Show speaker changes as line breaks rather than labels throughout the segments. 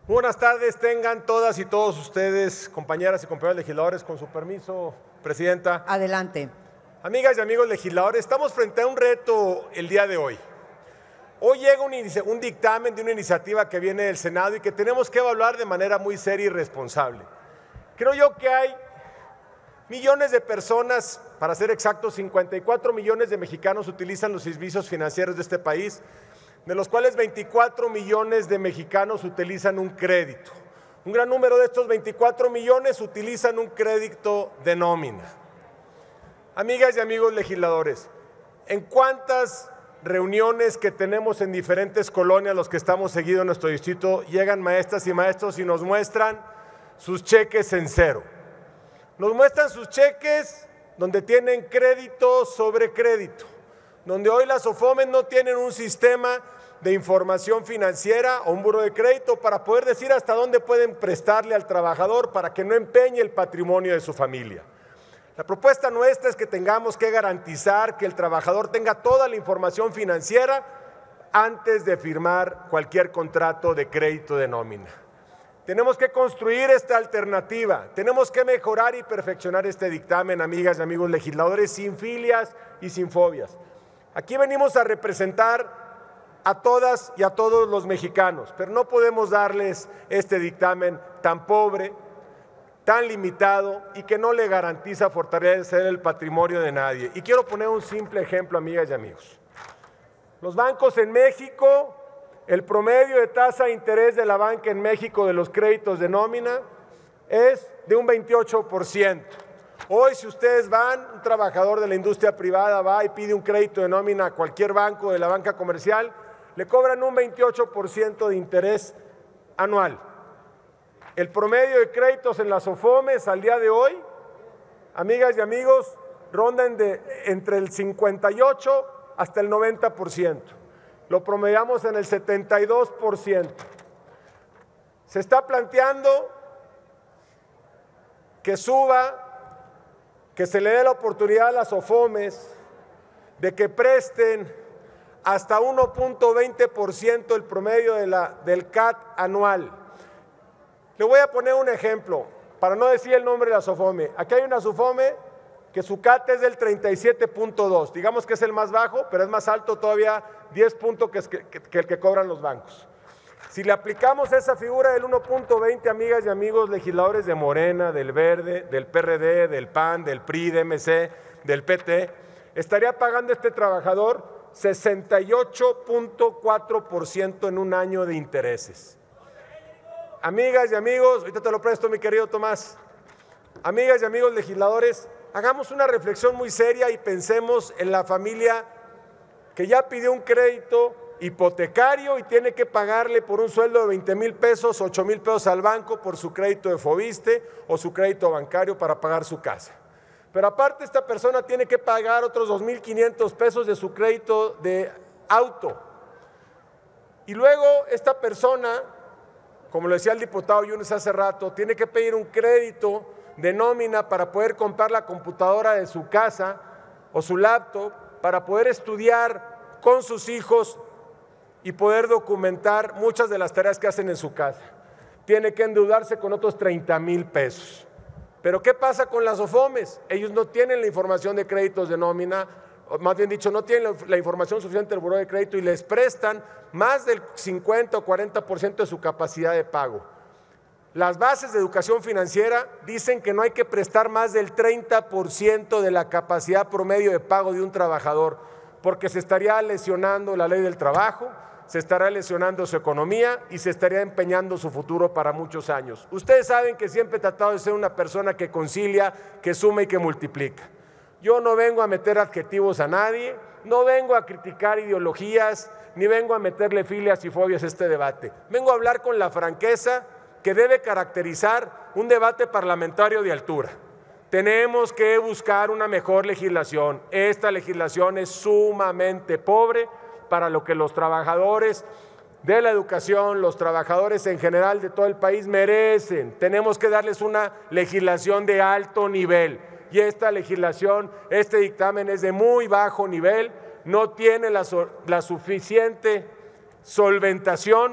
Buenas tardes, tengan todas y todos ustedes, compañeras y compañeros legisladores, con su permiso, Presidenta.
Adelante.
Amigas y amigos legisladores, estamos frente a un reto el día de hoy. Hoy llega un dictamen de una iniciativa que viene del Senado y que tenemos que evaluar de manera muy seria y responsable. Creo yo que hay millones de personas, para ser exactos, 54 millones de mexicanos utilizan los servicios financieros de este país, de los cuales 24 millones de mexicanos utilizan un crédito. Un gran número de estos 24 millones utilizan un crédito de nómina. Amigas y amigos legisladores, ¿en cuántas reuniones que tenemos en diferentes colonias, los que estamos seguidos en nuestro distrito, llegan maestras y maestros y nos muestran sus cheques en cero? Nos muestran sus cheques donde tienen crédito sobre crédito, donde hoy las SOFOMES no tienen un sistema de información financiera o un buró de crédito para poder decir hasta dónde pueden prestarle al trabajador para que no empeñe el patrimonio de su familia. La propuesta nuestra es que tengamos que garantizar que el trabajador tenga toda la información financiera antes de firmar cualquier contrato de crédito de nómina. Tenemos que construir esta alternativa, tenemos que mejorar y perfeccionar este dictamen, amigas y amigos legisladores, sin filias y sin fobias. Aquí venimos a representar a todas y a todos los mexicanos, pero no podemos darles este dictamen tan pobre, tan limitado y que no le garantiza fortalecer el patrimonio de nadie. Y quiero poner un simple ejemplo, amigas y amigos. Los bancos en México, el promedio de tasa de interés de la banca en México de los créditos de nómina es de un 28%. Hoy, si ustedes van, un trabajador de la industria privada va y pide un crédito de nómina a cualquier banco de la banca comercial, le cobran un 28% de interés anual. El promedio de créditos en las SOFOMES al día de hoy, amigas y amigos, rondan entre el 58 hasta el 90%. Lo promediamos en el 72%. Se está planteando que suba, que se le dé la oportunidad a las SOFOMES de que presten hasta 1.20% el promedio del CAT anual. Le voy a poner un ejemplo, para no decir el nombre de la SOFOME. Aquí hay una SOFOME que su CAT es del 37.2, digamos que es el más bajo, pero es más alto todavía 10 puntos que el que cobran los bancos. Si le aplicamos esa figura del 1.20, amigas y amigos legisladores de Morena, del Verde, del PRD, del PAN, del PRI, de MC, del PT, estaría pagando este trabajador 68.4% en un año de intereses. Amigas y amigos, ahorita te lo presto, mi querido Tomás. Amigas y amigos legisladores, hagamos una reflexión muy seria y pensemos en la familia que ya pidió un crédito hipotecario y tiene que pagarle por un sueldo de 20,000 pesos, 8,000 pesos al banco por su crédito de Fobiste o su crédito bancario para pagar su casa. Pero aparte esta persona tiene que pagar otros 2,500 pesos de su crédito de auto. Y luego esta persona, como lo decía el diputado Yunes hace rato, tiene que pedir un crédito de nómina para poder comprar la computadora de su casa o su laptop, para poder estudiar con sus hijos y poder documentar muchas de las tareas que hacen en su casa. Tiene que endeudarse con otros 30,000 pesos. Pero ¿qué pasa con las SOFOMES? Ellos no tienen la información de créditos de nómina, o más bien dicho, no tienen la información suficiente del buró de crédito y les prestan más del 50 o 40% de su capacidad de pago. Las bases de educación financiera dicen que no hay que prestar más del 30% de la capacidad promedio de pago de un trabajador, porque se estaría lesionando la ley del trabajo, se estará lesionando su economía y se estaría empeñando su futuro para muchos años. Ustedes saben que siempre he tratado de ser una persona que concilia, que suma y que multiplica. Yo no vengo a meter adjetivos a nadie, no vengo a criticar ideologías, ni vengo a meterle filias y fobias a este debate. Vengo a hablar con la franqueza que debe caracterizar un debate parlamentario de altura. Tenemos que buscar una mejor legislación. Esta legislación es sumamente pobre para lo que los trabajadores de la educación, los trabajadores en general de todo el país merecen. Tenemos que darles una legislación de alto nivel y esta legislación, este dictamen es de muy bajo nivel, no tiene la suficiente solventación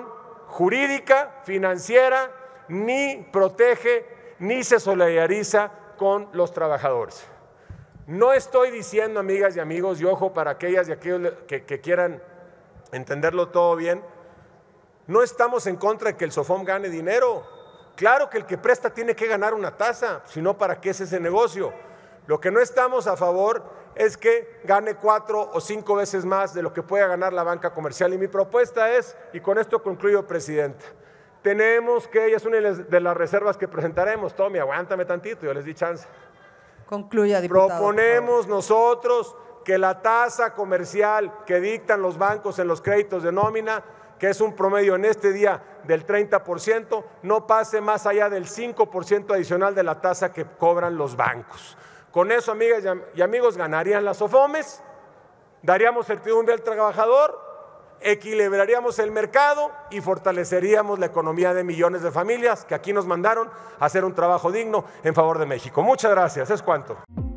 jurídica, financiera, ni protege, ni se solidariza con los trabajadores. No estoy diciendo, amigas y amigos, y ojo para aquellas y aquellos que quieran entenderlo todo bien, no estamos en contra de que el SOFOM gane dinero. Claro que el que presta tiene que ganar una tasa, si no, ¿para qué es ese negocio? Lo que no estamos a favor es que gane 4 o 5 veces más de lo que pueda ganar la banca comercial. Y mi propuesta es, y con esto concluyo, Presidenta, tenemos que, y es una de las reservas que presentaremos, Tommy, aguántame tantito, yo les di chance.
Concluya, diputado.
Proponemos nosotros que la tasa comercial que dictan los bancos en los créditos de nómina, que es un promedio en este día del 30%, no pase más allá del 5% adicional de la tasa que cobran los bancos. Con eso, amigas y amigos, ganarían las SOFOMES, daríamos certidumbre al trabajador, equilibraríamos el mercado y fortaleceríamos la economía de millones de familias que aquí nos mandaron a hacer un trabajo digno en favor de México. Muchas gracias, es cuanto.